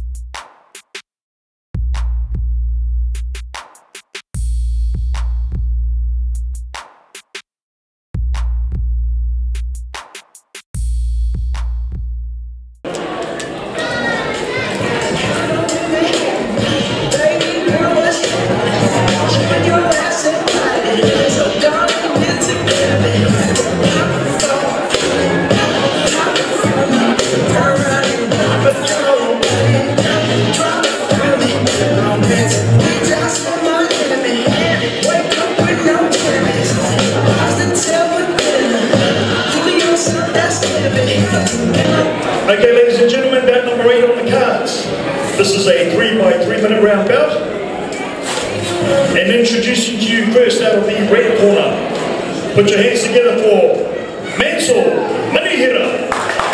Okay, ladies and gentlemen, bout number 8 on the cards. This is a 3x3 minute round bout. And introducing to you first out of the red corner. Put your hands together for Mansell Manihira.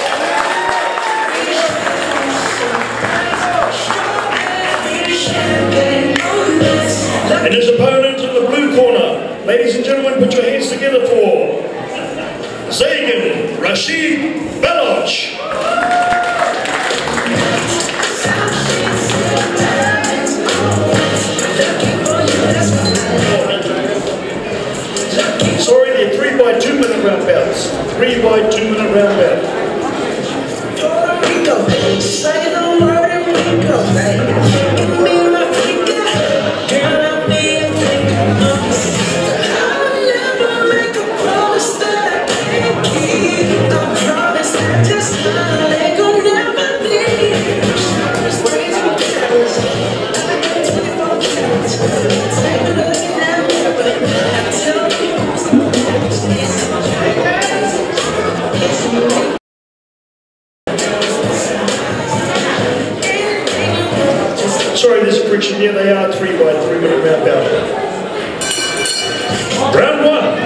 And his opponent in the blue corner. Ladies and gentlemen, put your hands together for Zagan Rashid Baloch. Sorry, they're 3x2 minute round bouts. 3x2 minute round bout. Sorry, there's a friction here. They are 3x3 minute round bout. Round 1.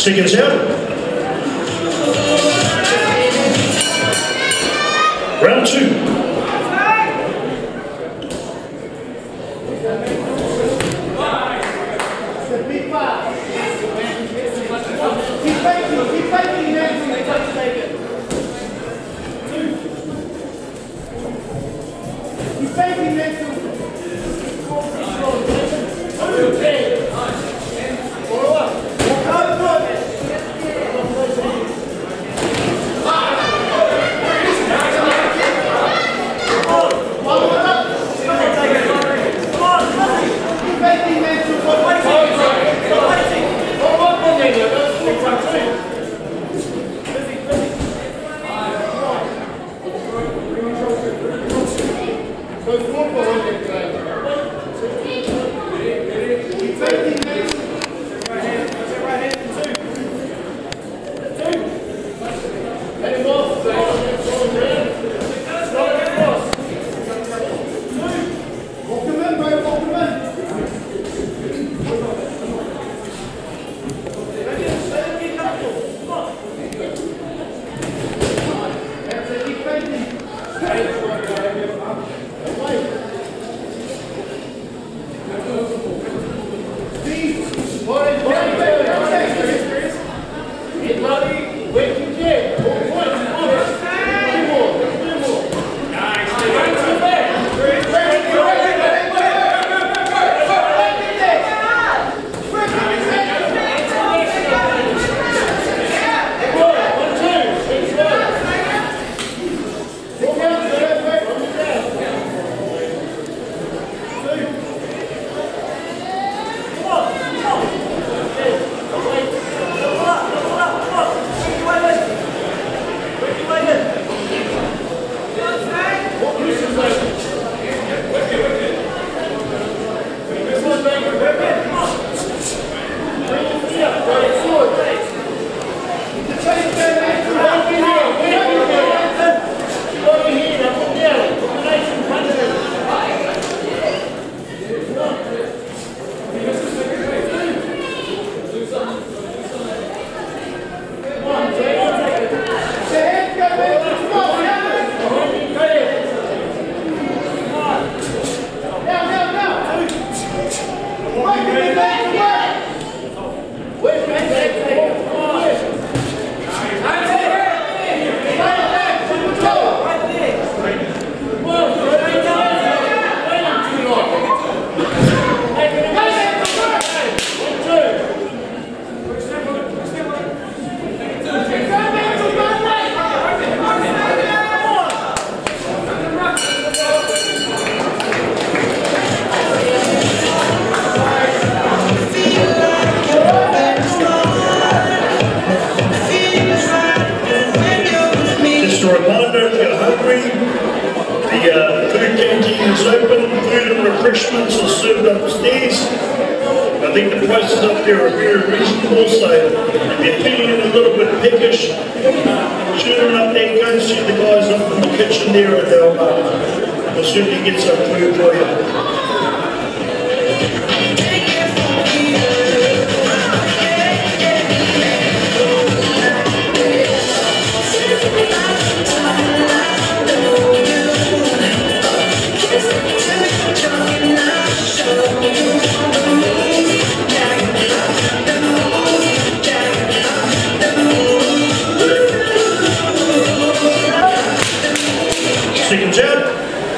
Seconds out. Round 2. Refreshments are served upstairs. I think the prices up there are very reasonable, so if you're feeling a little bit peckish, children up there, go and see the guys up in the kitchen there, and they'll certainly get some food for you. Seconds out.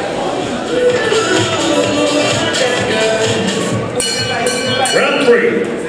Round 3.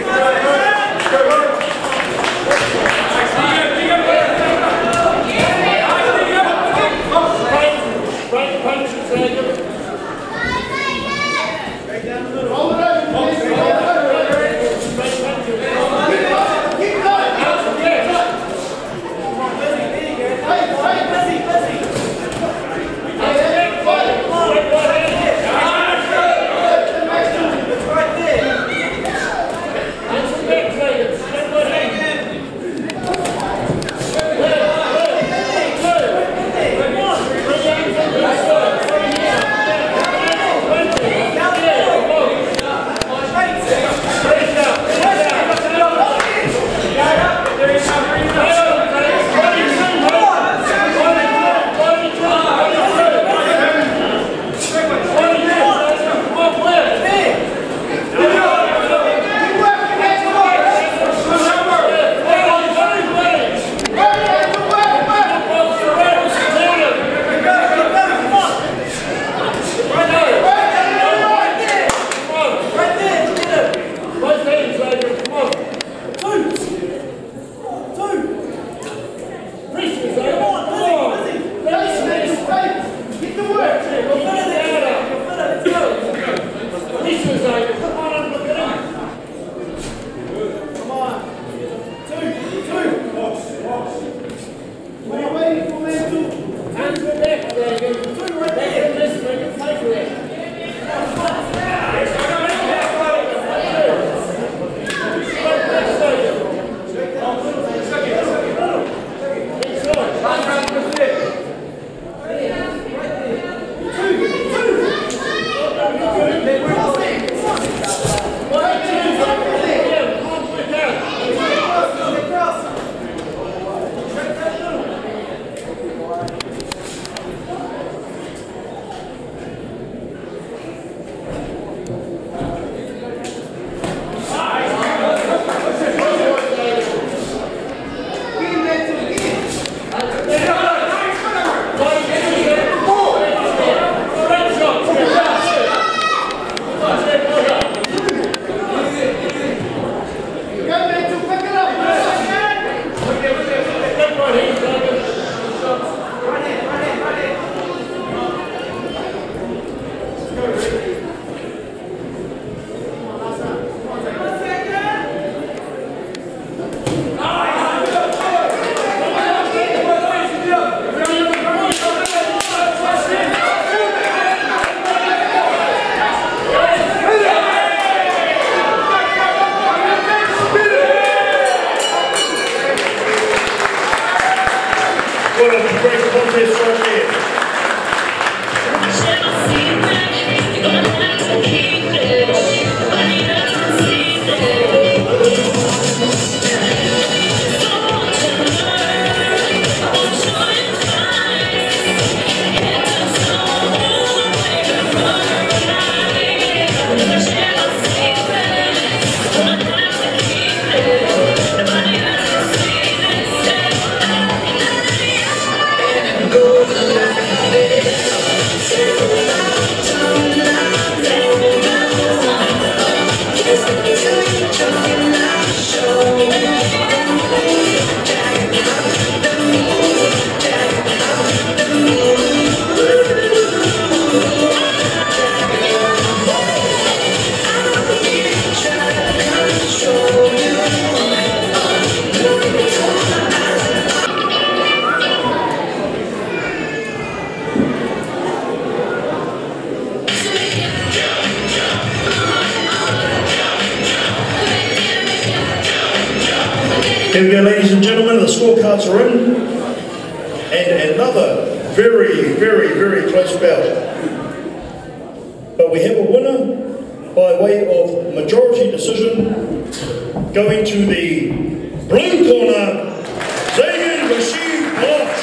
Here we go, ladies and gentlemen, the scorecards are in. And another very, very, very close bout. But we have a winner by way of majority decision, going to the blue corner, Zagan Rashid Bosch.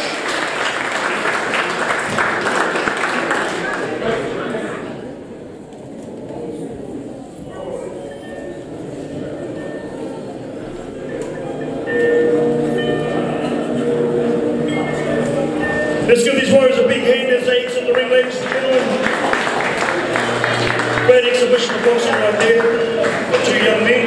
Let's give these warriors a big hand as they exit the ring, ladies and gentlemen. Great exhibition of boxing right there. The two young men.